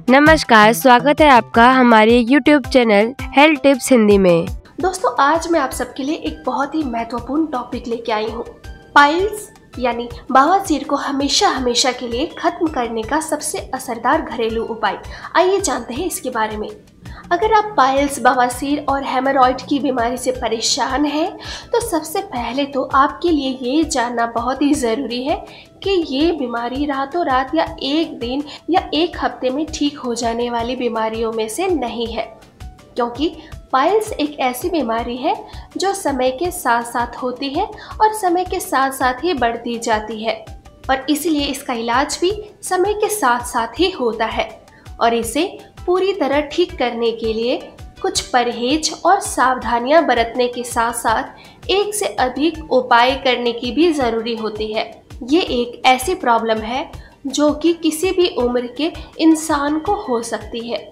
नमस्कार, स्वागत है आपका हमारे YouTube channel health tips Hindi में। दोस्तों, आज मैं आप सबके लिए एक बहुत ही महत्वपूर्ण टॉपिक लेके आई हूँ। पाइल्स यानी बवासीर को हमेशा के लिए खत्म करने का सबसे असरदार घरेलू उपाय। आइए जानते हैं इसके बारे में। अगर आप पाइल्स, बवासीर और हेमोरॉइड की बीमारी से परेशान हैं, तो सबसे पहले तो आपके लिए ये जानना बहुत ही ज़रूरी है कि ये बीमारी रातों रात या एक दिन या एक हफ्ते में ठीक हो जाने वाली बीमारियों में से नहीं है, क्योंकि पाइल्स एक ऐसी बीमारी है जो समय के साथ साथ होती है और समय के साथ साथ ही बढ़ती जाती है, और इसलिए इसका इलाज भी समय के साथ साथ ही होता है। और इसे पूरी तरह ठीक करने के लिए कुछ परहेज और सावधानियां बरतने के साथ साथ एक से अधिक उपाय करने की भी ज़रूरी होती है। ये एक ऐसी प्रॉब्लम है जो कि किसी भी उम्र के इंसान को हो सकती है।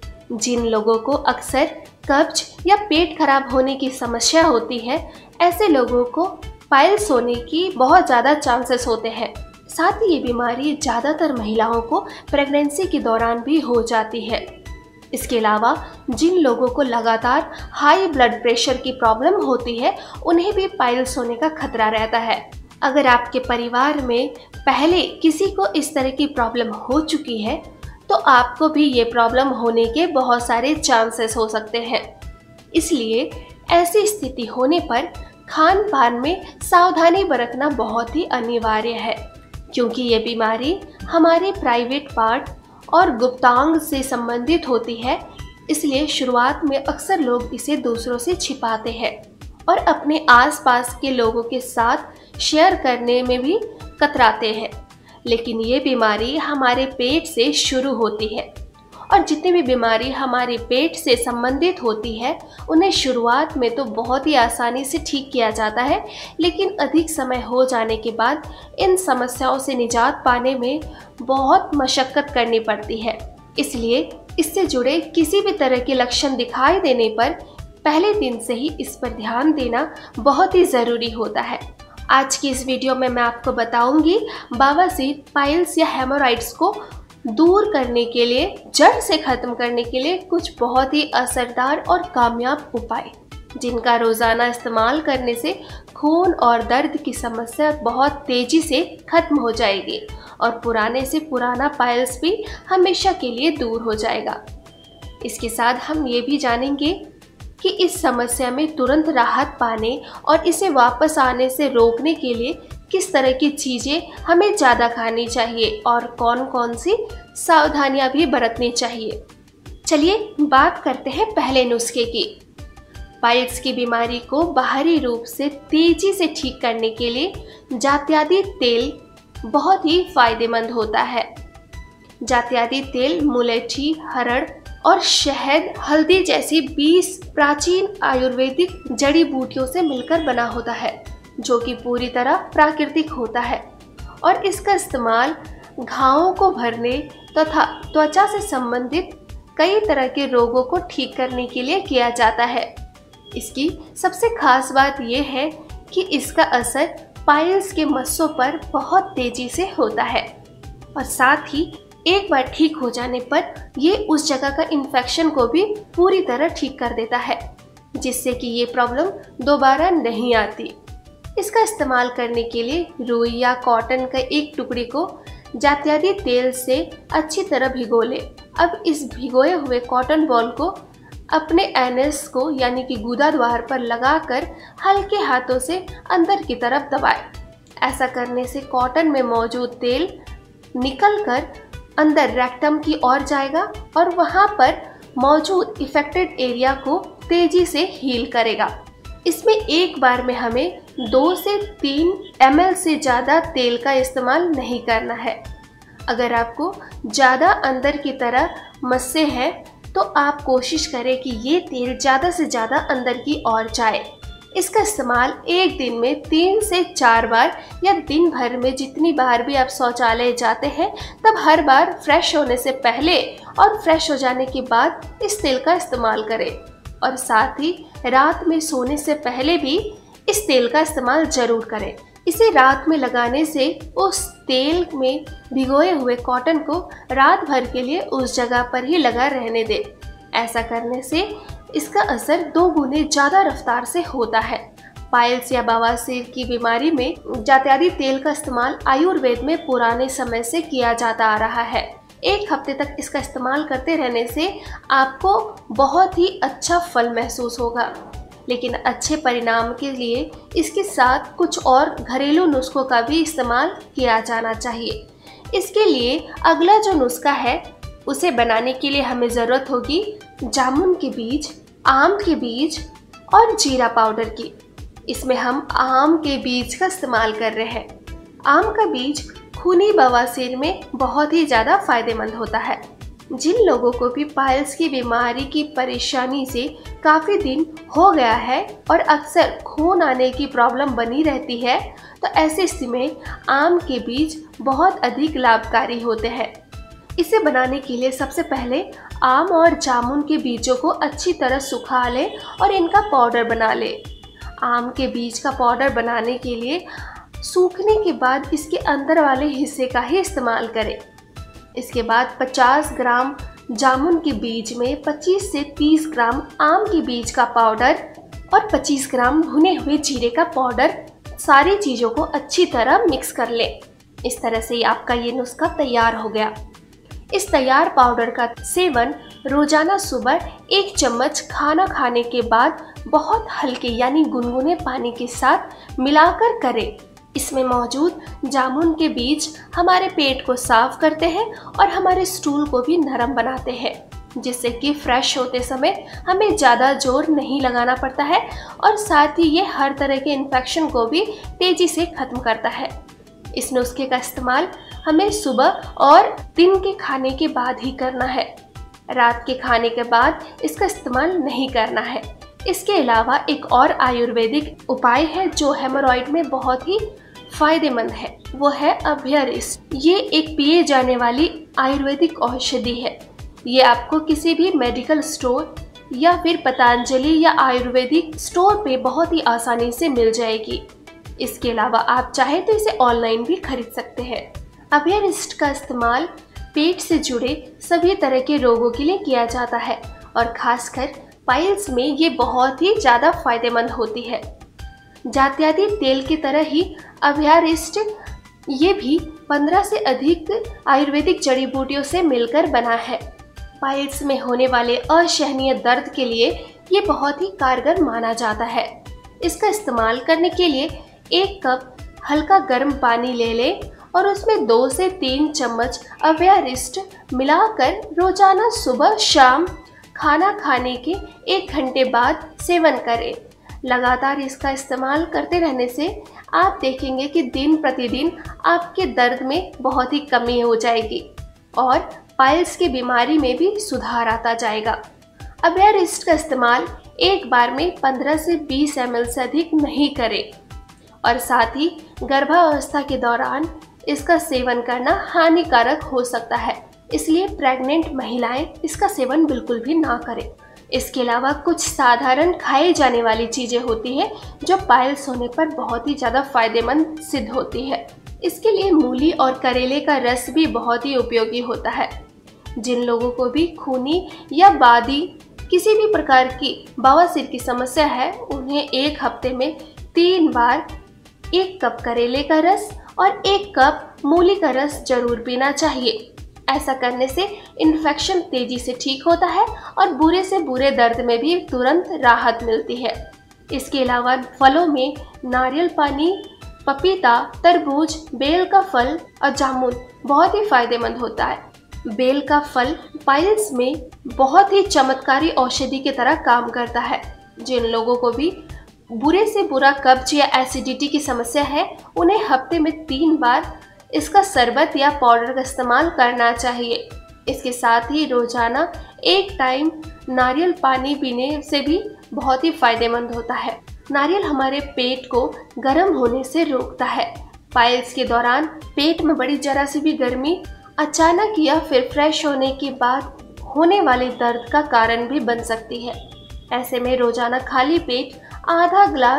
जिन लोगों को अक्सर कब्ज या पेट खराब होने की समस्या होती है, ऐसे लोगों को पाइल्स होने की बहुत ज़्यादा चांसेस होते हैं। साथ ही ये बीमारी ज़्यादातर महिलाओं को प्रेगनेंसी के दौरान भी हो जाती है। इसके अलावा जिन लोगों को लगातार हाई ब्लड प्रेशर की प्रॉब्लम होती है, उन्हें भी पाइल्स होने का खतरा रहता है। अगर आपके परिवार में पहले किसी को इस तरह की प्रॉब्लम हो चुकी है, तो आपको भी ये प्रॉब्लम होने के बहुत सारे चांसेस हो सकते हैं। इसलिए ऐसी स्थिति होने पर खान पान में सावधानी बरतना बहुत ही अनिवार्य है, क्योंकि ये बीमारी हमारे प्राइवेट पार्ट और गुप्तांग से संबंधित होती है। इसलिए शुरुआत में अक्सर लोग इसे दूसरों से छिपाते हैं और अपने आसपास के लोगों के साथ शेयर करने में भी कतराते हैं। लेकिन ये बीमारी हमारे पेट से शुरू होती है, और जितनी भी बीमारी हमारे पेट से संबंधित होती है, उन्हें शुरुआत में तो बहुत ही आसानी से ठीक किया जाता है, लेकिन अधिक समय हो जाने के बाद इन समस्याओं से निजात पाने में बहुत मशक्क़त करनी पड़ती है। इसलिए इससे जुड़े किसी भी तरह के लक्षण दिखाई देने पर पहले दिन से ही इस पर ध्यान देना बहुत ही ज़रूरी होता है। आज की इस वीडियो में मैं आपको बताऊंगी बवासीर, पाइल्स या हेमोरॉइड्स को दूर करने के लिए, जड़ से ख़त्म करने के लिए कुछ बहुत ही असरदार और कामयाब उपाय, जिनका रोज़ाना इस्तेमाल करने से खून और दर्द की समस्या बहुत तेज़ी से ख़त्म हो जाएगी और पुराने से पुराना पाइल्स भी हमेशा के लिए दूर हो जाएगा। इसके साथ हम ये भी जानेंगे कि इस समस्या में तुरंत राहत पाने और इसे वापस आने से रोकने के लिए किस तरह की चीज़ें हमें ज़्यादा खानी चाहिए और कौन कौन सी सावधानियां भी बरतनी चाहिए। चलिए बात करते हैं पहले नुस्खे की। पाइल्स की बीमारी को बाहरी रूप से तेज़ी से ठीक करने के लिए जात्यादी तेल बहुत ही फायदेमंद होता है। जात्यादी तेल मुलेठी, हरड़ और शहद, हल्दी जैसी 20 प्राचीन आयुर्वेदिक जड़ी बूटियों से मिलकर बना होता है, जो कि पूरी तरह प्राकृतिक होता है, और इसका इस्तेमाल घावों को भरने तथा त्वचा से संबंधित कई तरह के रोगों को ठीक करने के लिए किया जाता है। इसकी सबसे खास बात यह है कि इसका असर पाइल्स के मस्सों पर बहुत तेजी से होता है, और साथ ही एक बार ठीक हो जाने पर ये उस जगह का इन्फेक्शन को भी पूरी तरह ठीक कर देता है, जिससे कि ये प्रॉब्लम दोबारा नहीं आती। इसका इस्तेमाल करने के लिए रुई या कॉटन का एक टुकड़ी को जात्यादी तेल से अच्छी तरह भिगो ले। अब इस भिगोए हुए कॉटन बॉल को अपने एनस को यानी कि गुदा द्वार पर लगाकर हल्के हाथों से अंदर की तरफ दबाएं। ऐसा करने से कॉटन में मौजूद तेल निकलकर अंदर रेक्टम की ओर जाएगा और वहां पर मौजूद इफेक्टेड एरिया को तेजी से हील करेगा। इसमें एक बार में हमें 2 से 3 ml से ज़्यादा तेल का इस्तेमाल नहीं करना है। अगर आपको ज़्यादा अंदर की तरह मस्से हैं, तो आप कोशिश करें कि ये तेल ज़्यादा से ज़्यादा अंदर की ओर जाए। इसका इस्तेमाल एक दिन में 3 से 4 बार या दिन भर में जितनी बार भी आप शौचालय जाते हैं, तब हर बार फ्रेश होने से पहले और फ्रेश हो जाने के बाद इस तेल का इस्तेमाल करें। और साथ ही रात में सोने से पहले भी इस तेल का इस्तेमाल ज़रूर करें, इसे रात में लगाने से उस तेल में भिगोए हुए कॉटन को रात भर के लिए उस जगह पर ही लगा रहने दें। ऐसा करने से इसका असर 2 गुने ज़्यादा रफ्तार से होता है। पाइल्स या बवासीर की बीमारी में जात्यादी तेल का इस्तेमाल आयुर्वेद में पुराने समय से किया जाता आ रहा है। 1 हफ्ते तक इसका इस्तेमाल करते रहने से आपको बहुत ही अच्छा फल महसूस होगा। लेकिन अच्छे परिणाम के लिए इसके साथ कुछ और घरेलू नुस्खों का भी इस्तेमाल किया जाना चाहिए। इसके लिए अगला जो नुस्खा है उसे बनाने के लिए हमें ज़रूरत होगी जामुन के बीज, आम के बीज और जीरा पाउडर की। इसमें हम आम के बीज का इस्तेमाल कर रहे हैं। आम का बीज खूनी बवासीर में बहुत ही ज़्यादा फायदेमंद होता है। जिन लोगों को भी पाइल्स की बीमारी की परेशानी से काफ़ी दिन हो गया है और अक्सर खून आने की प्रॉब्लम बनी रहती है, तो ऐसी स्थिति में आम के बीज बहुत अधिक लाभकारी होते हैं। इसे बनाने के लिए सबसे पहले आम और जामुन के बीजों को अच्छी तरह सुखा लें और इनका पाउडर बना लें। आम के बीज का पाउडर बनाने के लिए सूखने के बाद इसके अंदर वाले हिस्से का ही इस्तेमाल करें। इसके बाद 50 ग्राम जामुन के बीज में 25 से 30 ग्राम आम के बीज का पाउडर और 25 ग्राम भुने हुए जीरे का पाउडर, सारी चीज़ों को अच्छी तरह मिक्स कर लें। इस तरह से आपका ये नुस्खा तैयार हो गया। इस तैयार पाउडर का सेवन रोजाना सुबह 1 चम्मच खाना खाने के बाद बहुत हल्के यानी गुनगुने पानी के साथ मिलाकर करें। इसमें मौजूद जामुन के बीज हमारे पेट को साफ करते हैं और हमारे स्टूल को भी नरम बनाते हैं, जिससे कि फ्रेश होते समय हमें ज़्यादा जोर नहीं लगाना पड़ता है और साथ ही ये हर तरह के इन्फेक्शन को भी तेज़ी से ख़त्म करता है। इस नुस्खे का इस्तेमाल हमें सुबह और दिन के खाने के बाद ही करना है। रात के खाने के बाद इसका इस्तेमाल नहीं करना है। इसके अलावा एक और आयुर्वेदिक उपाय है जो हेमोरॉइड में बहुत ही फायदेमंद है, वो है अभ्यरिष्ट। ये एक पिए जाने वाली आयुर्वेदिक औषधि है। ये आपको किसी भी मेडिकल स्टोर या फिर पतंजलि या आयुर्वेदिक स्टोर पे बहुत ही आसानी से मिल जाएगी। इसके अलावा आप चाहे तो इसे ऑनलाइन भी खरीद सकते हैं। अभ्यरिष्ट का इस्तेमाल पेट से जुड़े सभी तरह के रोगों के लिए किया जाता है और खासकर पाइल्स में ये बहुत ही ज़्यादा फायदेमंद होती है। जात्यादी तेल की तरह ही अभ्यरिष्ट ये भी 15 से अधिक आयुर्वेदिक जड़ी बूटियों से मिलकर बना है। पाइल्स में होने वाले असहनीय दर्द के लिए ये बहुत ही कारगर माना जाता है। इसका इस्तेमाल करने के लिए 1 कप हल्का गर्म पानी ले लें और उसमें 2 से 3 चम्मच अभ्यरिष्ट मिलाकर रोजाना सुबह शाम खाना खाने के 1 घंटे बाद सेवन करें। लगातार इसका इस्तेमाल करते रहने से आप देखेंगे कि दिन प्रतिदिन आपके दर्द में बहुत ही कमी हो जाएगी और पाइल्स की बीमारी में भी सुधार आता जाएगा। अभ्यरिष्ट का इस्तेमाल एक बार में 15 से 20 ml से अधिक नहीं करें और साथ ही गर्भावस्था के दौरान इसका सेवन करना हानिकारक हो सकता है, इसलिए प्रेग्नेंट महिलाएं इसका सेवन बिल्कुल भी ना करें। इसके अलावा कुछ साधारण खाई जाने वाली चीज़ें होती हैं जो पाइल्स होने पर बहुत ही ज़्यादा फायदेमंद सिद्ध होती है। इसके लिए मूली और करेले का रस भी बहुत ही उपयोगी होता है। जिन लोगों को भी खूनी या बादी किसी भी प्रकार की बवासीर की समस्या है, उन्हें 1 हफ्ते में 3 बार 1 कप करेले का रस और 1 कप मूली का रस जरूर पीना चाहिए। ऐसा करने से इन्फेक्शन तेजी से ठीक होता है और बुरे से बुरे दर्द में भी तुरंत राहत मिलती है। इसके अलावा फलों में नारियल पानी, पपीता, तरबूज, बेल का फल और जामुन बहुत ही फायदेमंद होता है। बेल का फल पाइल्स में बहुत ही चमत्कारी औषधि की तरह काम करता है। जिन लोगों को भी बुरे से बुरा कब्ज या एसिडिटी की समस्या है, उन्हें हफ्ते में 3 बार इसका शरबत या पाउडर का इस्तेमाल करना चाहिए। इसके साथ ही रोजाना 1 टाइम नारियल पानी पीने से भी बहुत ही फायदेमंद होता है। नारियल हमारे पेट को गर्म होने से रोकता है। पाइल्स के दौरान पेट में बड़ी जरा सी भी गर्मी अचानक या फिर फ्रेश होने के बाद होने वाले दर्द का कारण भी बन सकती है। ऐसे में रोजाना खाली पेट आधा ग्लास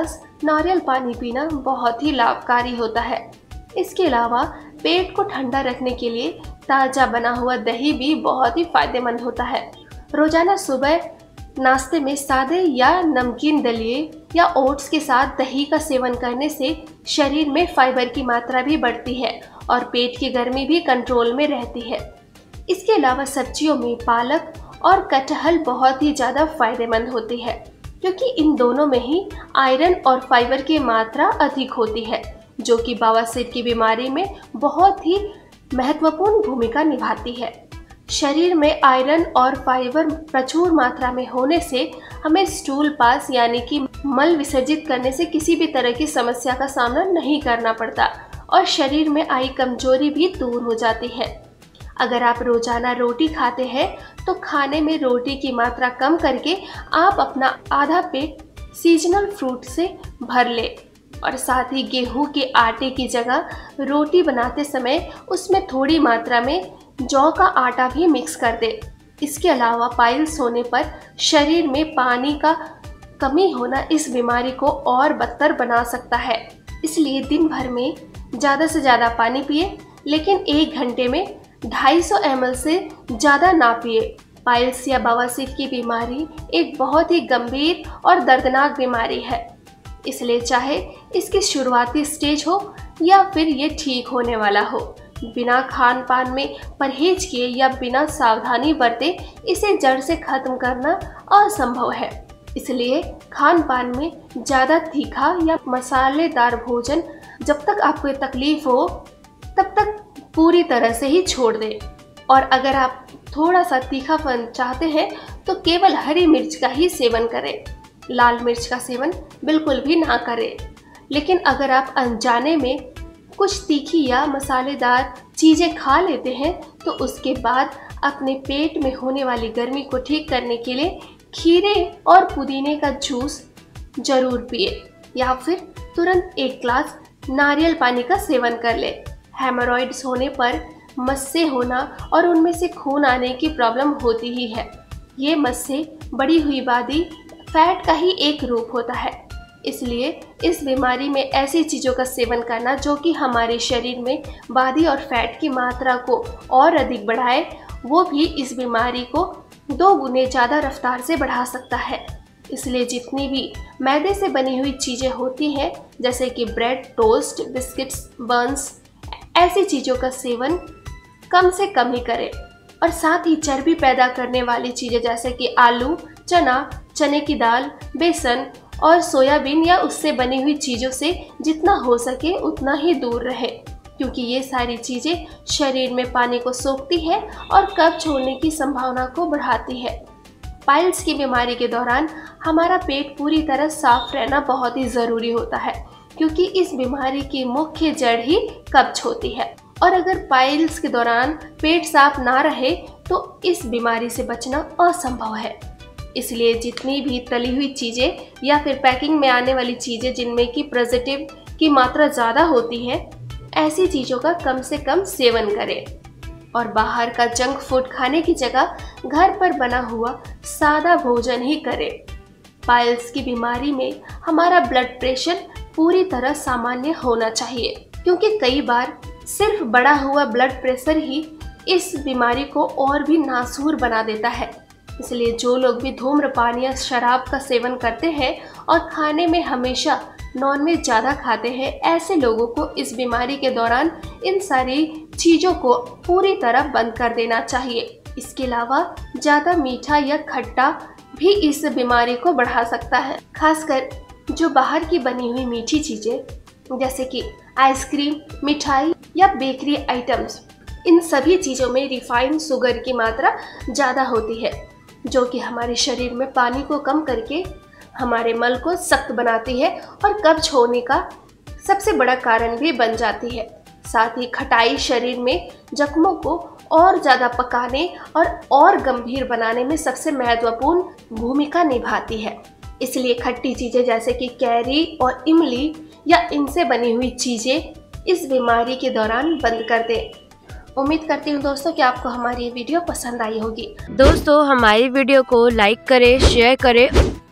नारियल पानी पीना बहुत ही लाभकारी होता है। इसके अलावा पेट को ठंडा रखने के लिए ताज़ा बना हुआ दही भी बहुत ही फायदेमंद होता है। रोजाना सुबह नाश्ते में सादे या नमकीन दलिए या ओट्स के साथ दही का सेवन करने से शरीर में फाइबर की मात्रा भी बढ़ती है और पेट की गर्मी भी कंट्रोल में रहती है। इसके अलावा सब्जियों में पालक और कटहल बहुत ही ज़्यादा फायदेमंद होती है, क्योंकि इन दोनों में ही आयरन और फाइबर की मात्रा अधिक होती है, जो कि बवासीर की बीमारी में बहुत ही महत्वपूर्ण भूमिका निभाती है। शरीर में आयरन और फाइबर प्रचुर मात्रा में होने से हमें स्टूल पास यानी कि मल विसर्जित करने से किसी भी तरह की समस्या का सामना नहीं करना पड़ता और शरीर में आई कमजोरी भी दूर हो जाती है। अगर आप रोजाना रोटी खाते हैं तो खाने में रोटी की मात्रा कम करके आप अपना आधा पेट सीजनल फ्रूट से भर ले और साथ ही गेहूं के आटे की जगह रोटी बनाते समय उसमें थोड़ी मात्रा में जौ का आटा भी मिक्स कर दे। इसके अलावा पाइल्स होने पर शरीर में पानी का कमी होना इस बीमारी को और बदतर बना सकता है, इसलिए दिन भर में ज़्यादा से ज़्यादा पानी पिए, लेकिन 1 घंटे में 250 ml से ज़्यादा ना पिए। पाइल्स या बवासीर की बीमारी एक बहुत ही गंभीर और दर्दनाक बीमारी है, इसलिए चाहे इसकी शुरुआती स्टेज हो या फिर ये ठीक होने वाला हो, बिना खान पान में परहेज किए या बिना सावधानी बरते इसे जड़ से खत्म करना असंभव है। इसलिए खान पान में ज़्यादा तीखा या मसालेदार भोजन जब तक आपको तकलीफ हो तब तक पूरी तरह से ही छोड़ दें। और अगर आप थोड़ा सा तीखापन चाहते हैं तो केवल हरी मिर्च का ही सेवन करें, लाल मिर्च का सेवन बिल्कुल भी ना करें। लेकिन अगर आप अनजाने में कुछ तीखी या मसालेदार चीज़ें खा लेते हैं तो उसके बाद अपने पेट में होने वाली गर्मी को ठीक करने के लिए खीरे और पुदीने का जूस जरूर पिए या फिर तुरंत 1 ग्लास नारियल पानी का सेवन कर ले। हेमोरॉइड्स होने पर मस्से होना और उनमें से खून आने की प्रॉब्लम होती ही है। ये मस्से बढ़ी हुई बादी फैट का ही एक रूप होता है, इसलिए इस बीमारी में ऐसी चीज़ों का सेवन करना जो कि हमारे शरीर में बादी और फैट की मात्रा को और अधिक बढ़ाए, वो भी इस बीमारी को 2 गुने ज़्यादा रफ्तार से बढ़ा सकता है। इसलिए जितनी भी मैदे से बनी हुई चीज़ें होती हैं जैसे कि ब्रेड, टोस्ट, बिस्किट्स, बन्स, ऐसी चीज़ों का सेवन कम से कम ही करें। और साथ ही चर्बी पैदा करने वाली चीज़ें जैसे कि आलू, चना, चने की दाल, बेसन और सोयाबीन या उससे बनी हुई चीज़ों से जितना हो सके उतना ही दूर रहे, क्योंकि ये सारी चीज़ें शरीर में पानी को सोखती है और कब्ज होने की संभावना को बढ़ाती है। पाइल्स की बीमारी के दौरान हमारा पेट पूरी तरह साफ रहना बहुत ही ज़रूरी होता है, क्योंकि इस बीमारी की मुख्य जड़ ही कब्ज होती है। और अगर पाइल्स के दौरान पेट साफ ना रहे तो इस बीमारी से बचना असंभव है। इसलिए जितनी भी तली हुई चीज़ें या फिर पैकिंग में आने वाली चीज़ें जिनमें कि प्रिजर्वेटिव की मात्रा ज़्यादा होती है, ऐसी चीज़ों का कम से कम सेवन करें। और बाहर का जंक फूड खाने की जगह घर पर बना हुआ सादा भोजन ही करें। पाइल्स की बीमारी में हमारा ब्लड प्रेशर पूरी तरह सामान्य होना चाहिए, क्योंकि कई बार सिर्फ बढ़ा हुआ ब्लड प्रेशर ही इस बीमारी को और भी नासूर बना देता है। इसलिए जो लोग भी धूम्रपान या शराब का सेवन करते हैं और खाने में हमेशा नॉनवेज ज़्यादा खाते हैं, ऐसे लोगों को इस बीमारी के दौरान इन सारी चीज़ों को पूरी तरह बंद कर देना चाहिए। इसके अलावा ज़्यादा मीठा या खट्टा भी इस बीमारी को बढ़ा सकता है। खासकर जो बाहर की बनी हुई मीठी चीज़ें जैसे कि आइसक्रीम, मिठाई या बेकरी आइटम्स, इन सभी चीज़ों में रिफाइंड शुगर की मात्रा ज़्यादा होती है, जो कि हमारे शरीर में पानी को कम करके हमारे मल को सख्त बनाती है और कब्ज होने का सबसे बड़ा कारण भी बन जाती है। साथ ही खटाई शरीर में जख्मों को और ज़्यादा पकाने और गंभीर बनाने में सबसे महत्वपूर्ण भूमिका निभाती है। इसलिए खट्टी चीज़ें जैसे कि कैरी और इमली या इनसे बनी हुई चीज़ें इस बीमारी के दौरान बंद कर दें। उम्मीद करती हूँ दोस्तों कि आपको हमारी वीडियो पसंद आई होगी। दोस्तों हमारी वीडियो को लाइक करें, शेयर करें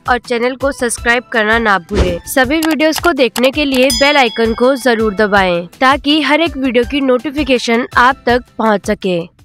और चैनल को सब्सक्राइब करना ना भूलें। सभी वीडियोस को देखने के लिए बेल आइकन को जरूर दबाएं ताकि हर एक वीडियो की नोटिफिकेशन आप तक पहुंच सके।